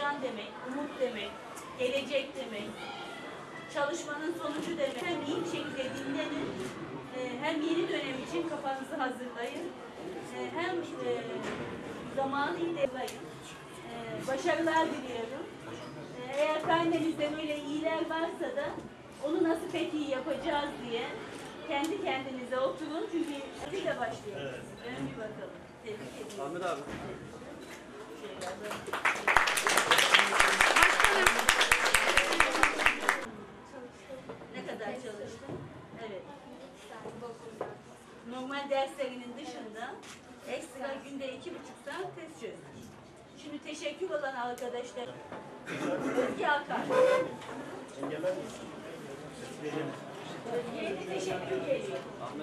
heyecan demek, umut demek, gelecek demek, çalışmanın sonucu demek. Hem iyi bir şekilde dinlenin, hem yeni dönem için kafanızı hazırlayın, hem zamanı iyi değerlendirin. Başarılar diliyorum. Eğer karnenizde böyle iyiler varsa da onu nasıl pek iyi yapacağız diye kendi kendinize oturun. Çünkü siz de başlıyorsunuz. Ön bir bakalım. Tebrik ediyorum. Ahmet abi. Ne kadar çalıştın? Evet. Normal derslerinin dışında ekstra günde 2,5 saat test çözdük. Şimdi teşekkür olan arkadaşlar Özge Akar. Özge'ye de teşekkür geliyor.